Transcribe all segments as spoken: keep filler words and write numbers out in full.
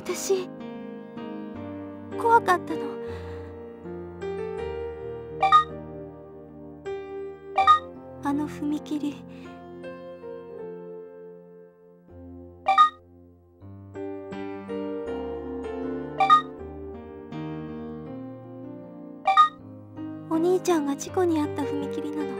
私怖かったの。あの踏切、お兄ちゃんが事故に遭った踏切なの。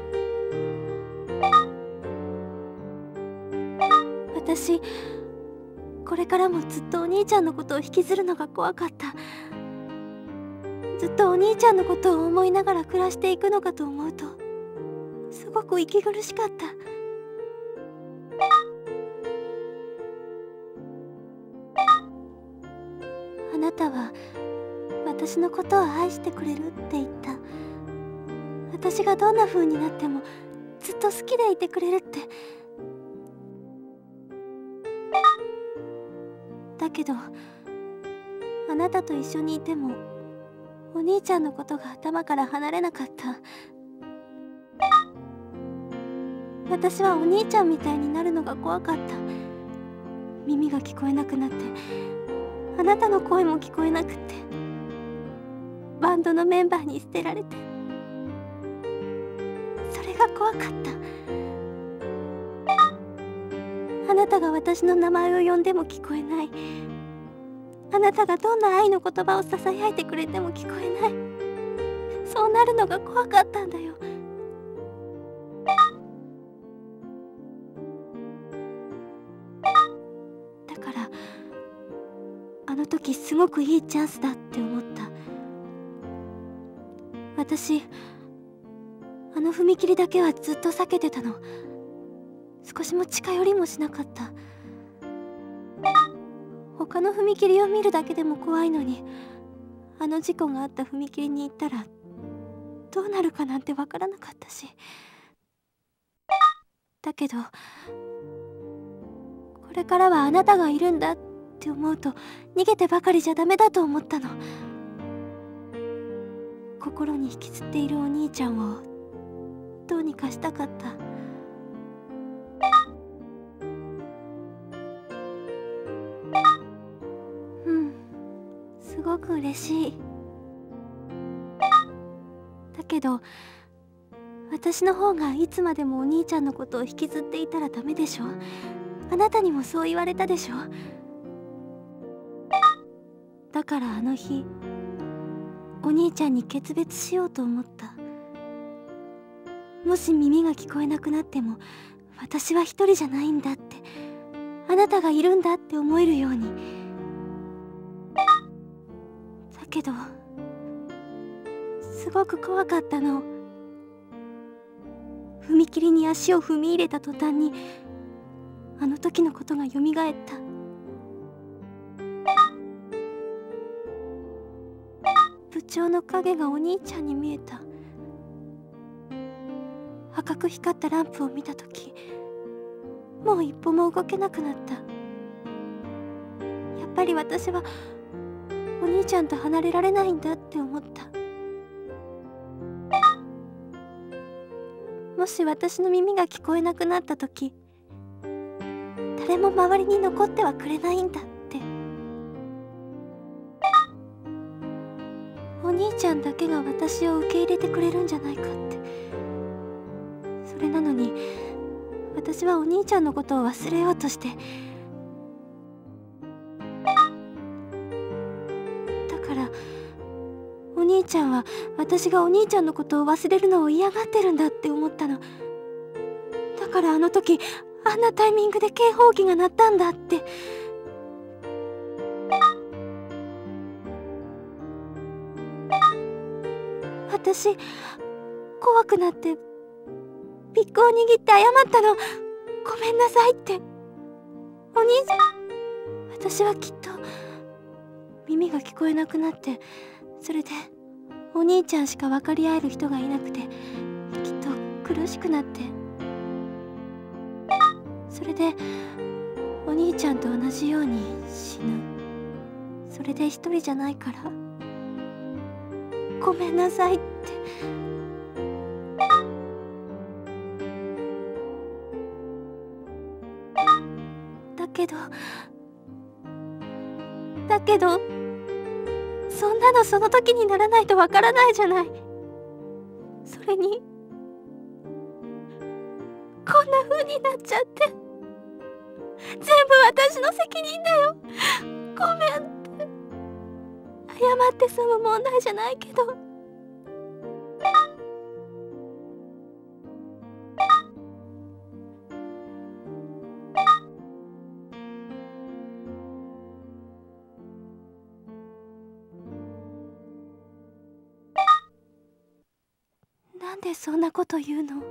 私これからもずっとお兄ちゃんのことを引きずるのが怖かった。ずっとお兄ちゃんのことを思いながら暮らしていくのかと思うとすごく息苦しかった。あなたは私のことを愛してくれるって言った。私がどんな風になってもずっと好きでいてくれるって。だけどあなたと一緒にいてもお兄ちゃんのことが頭から離れなかった。私はお兄ちゃんみたいになるのが怖かった。耳が聞こえなくなってあなたの声も聞こえなくって、バンドのメンバーに捨てられて、それが怖かった。あなたが私の名前を呼んでも聞こえない。あなたがどんな愛の言葉をささやいてくれても聞こえない。そうなるのが怖かったんだよ。だからあの時すごくいいチャンスだって思った。私あの踏切だけはずっと避けてたの。少しも近寄りもしなかった。他の踏切を見るだけでも怖いのに、あの事故があった踏切に行ったらどうなるかなんてわからなかったし。だけどこれからはあなたがいるんだって思うと逃げてばかりじゃダメだと思ったの。心に引きずっているお兄ちゃんをどうにかしたかった。うん、すごく嬉しい。だけど私の方がいつまでもお兄ちゃんのことを引きずっていたらダメでしょ。あなたにもそう言われたでしょ。だからあの日お兄ちゃんに決別しようと思った。もし耳が聞こえなくなっても私は一人じゃないんだって、あなたがいるんだって思えるように。だけどすごく怖かったの。踏切に足を踏み入れた途端にあの時のことがよみがえった。部長の影がお兄ちゃんに見えた。赤く光ったランプを見た時もう一歩も動けなくなった。やっぱり私はお兄ちゃんと離れられないんだって思った。もし私の耳が聞こえなくなった時誰も周りに残ってはくれないんだって。お兄ちゃんだけが私を受け入れてくれるんじゃないかって。それなのに私はお兄ちゃんのことを忘れようとして、だからお兄ちゃんは私がお兄ちゃんのことを忘れるのを嫌がってるんだって思ったの。だからあの時あんなタイミングで警報器が鳴ったんだって。私怖くなってピックを握って謝ったの。ごめんなさいって。お兄さん、私はきっと耳が聞こえなくなって、それでお兄ちゃんしか分かり合える人がいなくてきっと苦しくなって、それでお兄ちゃんと同じように死ぬ。それで一人じゃないからごめんなさいって。だけどだけどそんなのその時にならないとわからないじゃない。それにこんな風になっちゃって全部私の責任だよ。ごめんって謝って済む問題じゃないけど。なんでそんなこと言うの？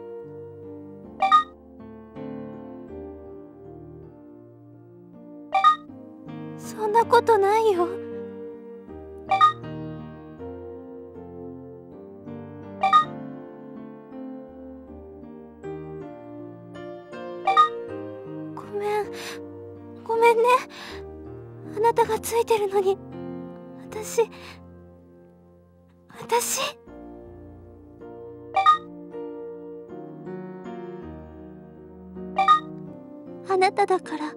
そんなことないよ。ごめん、ごめんね。あなたがついてるのに私私あなただから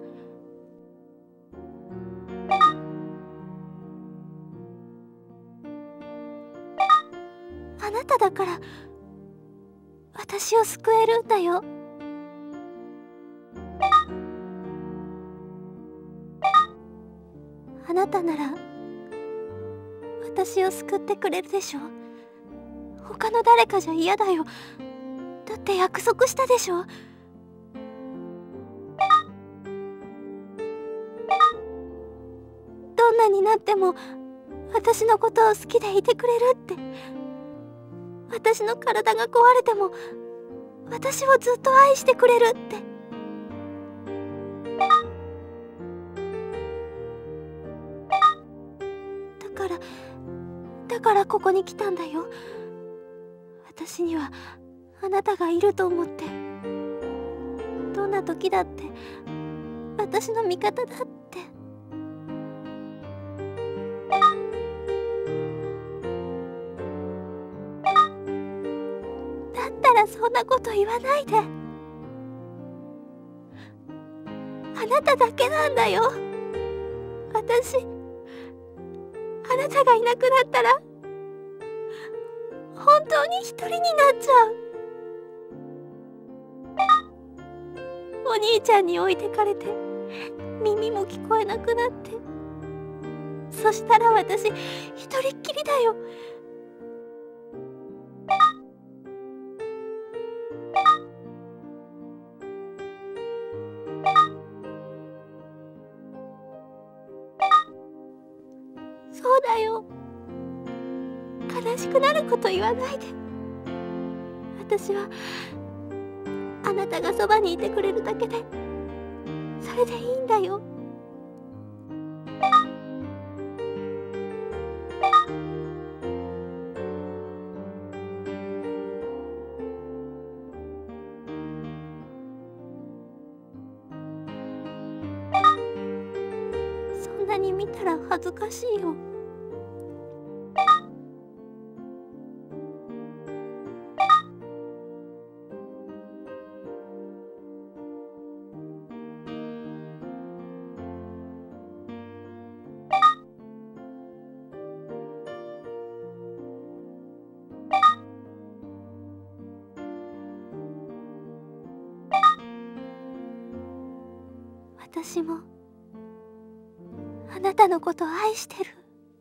あなただから私を救えるんだよ。あなたなら私を救ってくれるでしょ。他の誰かじゃ嫌だよ。だって約束したでしょ。どんなになっても私のことを好きでいてくれるって。私の体が壊れても私をずっと愛してくれるって。だからだからここに来たんだよ。私にはあなたがいると思って。どんな時だって私の味方だって。だったらそんなこと言わないで。あなただけなんだよ。私あなたがいなくなったら本当に一人になっちゃう。お兄ちゃんに置いてかれて耳も聞こえなくなって、そしたら私一人っきりだよ。そうだよ。悲しくなること言わないで。私はあなたがそばにいてくれるだけでそれでいいんだよ。そんなに見たら恥ずかしいよ。私もあなたのこと愛してる。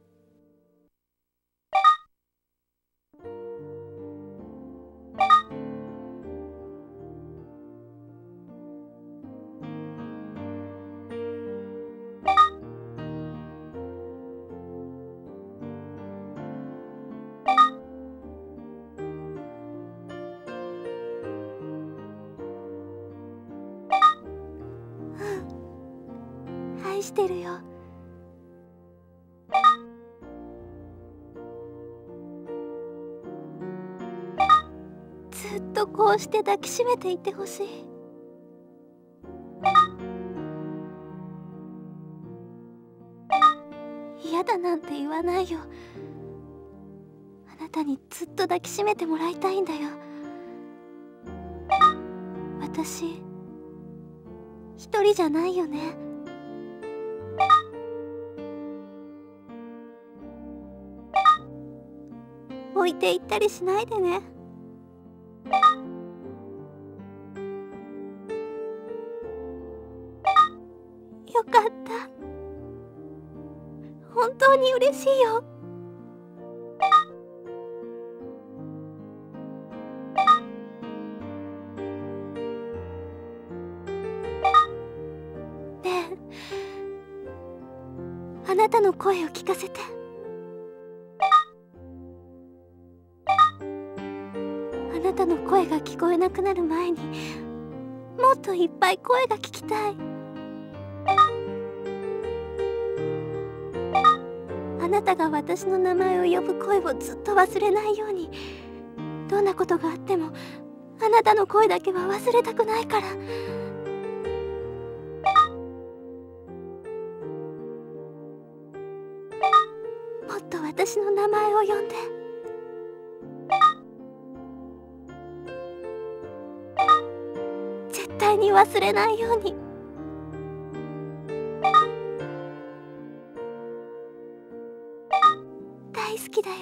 うん、愛してるよ。ずっとこうして抱きしめていてほしい。嫌だなんて言わないよ。あなたにずっと抱きしめてもらいたいんだよ。私一人じゃないよね。 置いていったりしないでね。よかった。本当に嬉しいよ。ねえ、あなたの声を聞かせて。あなたの声が聞こえなくなる前にもっといっぱい声が聞きたい。あなたが私の名前を呼ぶ声をずっと忘れないように。どんなことがあってもあなたの声だけは忘れたくないから。もっと私の名前を呼んで。絶対に忘れないように。大好きだよ。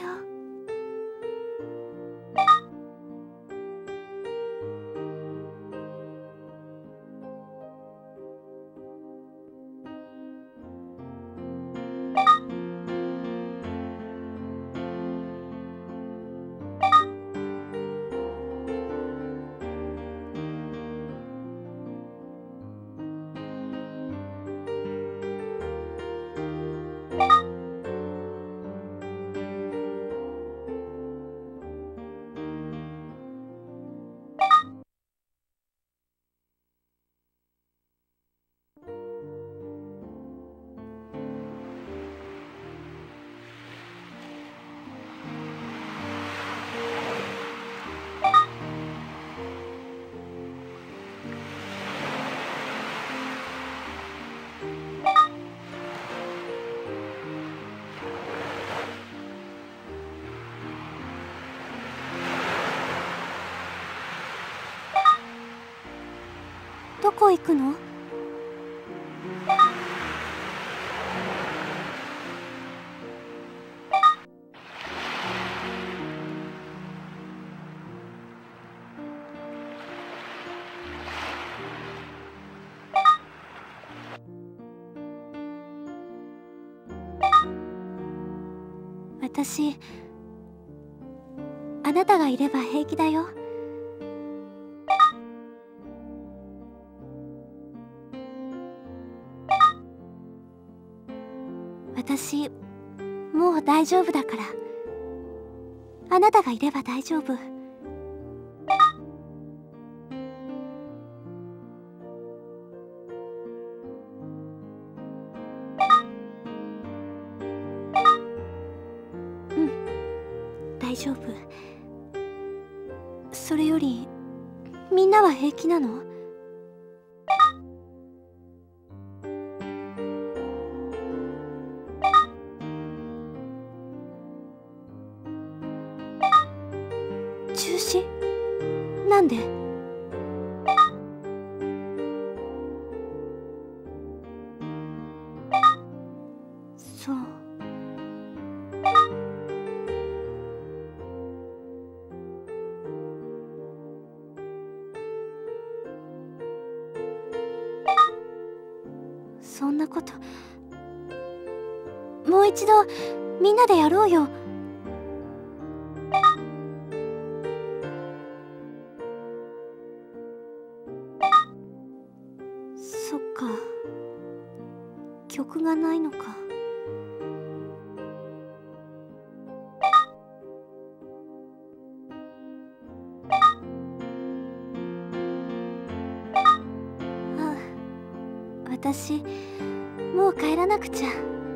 どこ行くの？私、あなたがいれば平気だよ。私、もう大丈夫だから。あなたがいれば大丈夫。うん、大丈夫。それより、みんなは平気なの？中止？なんで？そう。そんなこと。もう一度みんなでやろうよ。そっか、曲がないのか。あ、私もう帰らなくちゃ。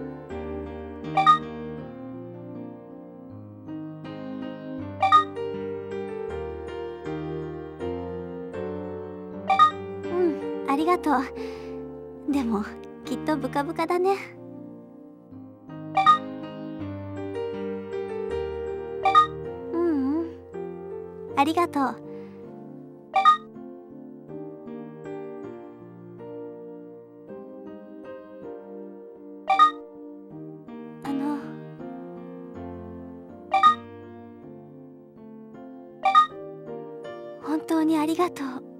うん、ありがとう。でもきっとブカブカだね。ううん、ありがとう。あのにありがとう。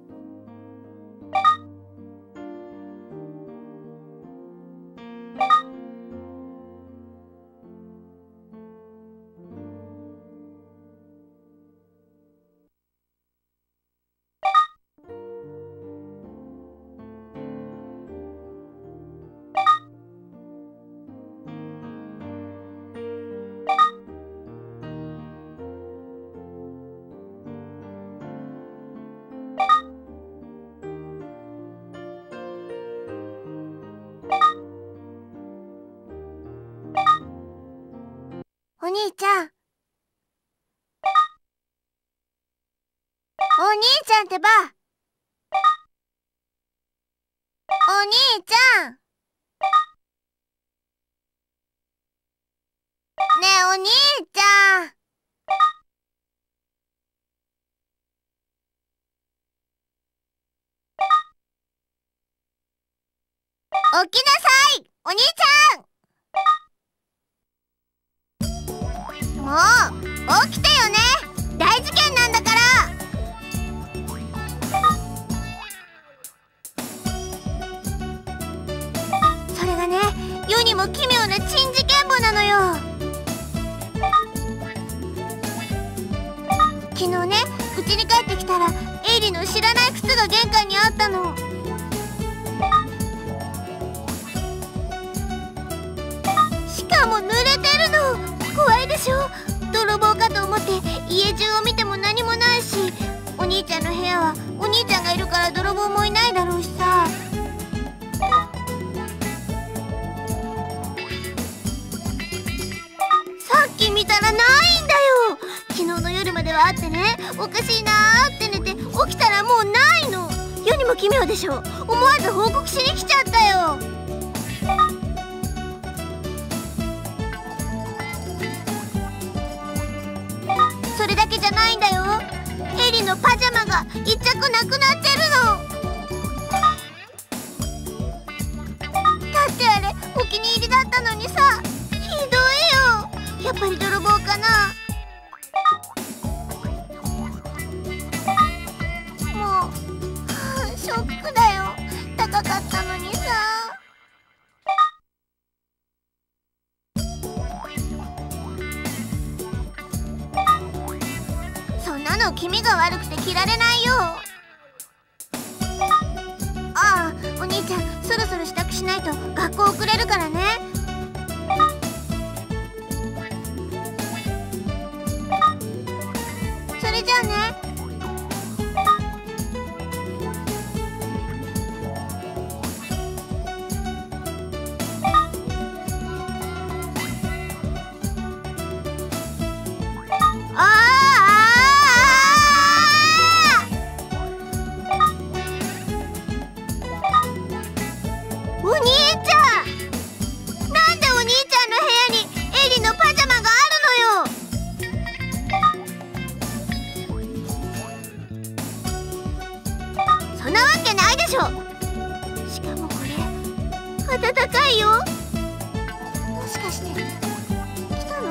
お兄ちゃん。お兄ちゃんってば。お兄ちゃん。ねえ、お兄ちゃん。起きなさい、お兄ちゃん。もう起きてよね。大事件なんだから。それがね、世にも奇妙な珍事件簿なのよ。昨日ね、家に帰ってきたらエイリの知らない靴が玄関にあったの。しかも濡れてるの。怖いでしょ。泥棒かと思って家中を見ても何もないし、お兄ちゃんの部屋はお兄ちゃんがいるから泥棒もいないだろうしさ。さっき見たらないんだよ。昨日の夜まではあってね、おかしいなーって寝て起きたらもうないの。世にも奇妙でしょ。思わず報告しに来ちゃったよ。それだけじゃないんだよ。エリのパジャマが一着なくなってるの。だってあれお気に入りだったのにさ。ひどいよ。やっぱり泥棒かな。もう、はあ、ショックだよ。高かったのにさ。そんなの気味が悪くて着られないよ。ああ、お兄ちゃん、そろそろ支度しないと学校遅れるからね。それじゃあね。お兄ちゃん、なんでお兄ちゃんの部屋にエリのパジャマがあるのよ。そんなわけないでしょ。しかもこれ暖かいよ。もしかして来たの？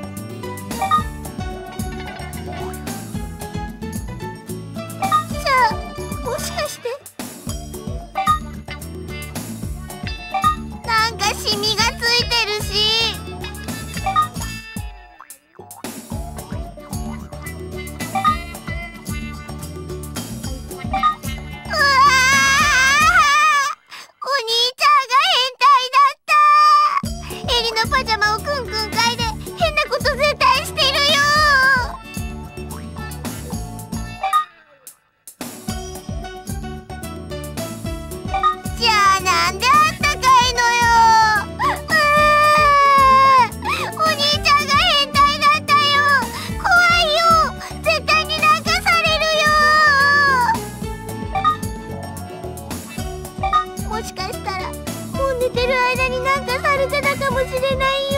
じゃあもしかしてなんかシミがついてるし。うわー、お兄ちゃんが変態だった。エリのパジャマをくんくん嗅いで変なこと絶対してるよ。じゃあなんであったかいのよ。うー、お兄ちゃんが変態だったよ。怖いよ。絶対になんかされるよ。もしかしたらもう寝てる間になんかされてたかもしれないよ。